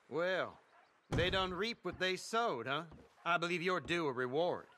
Well, they done reap what they sowed, huh? I believe you're due a reward.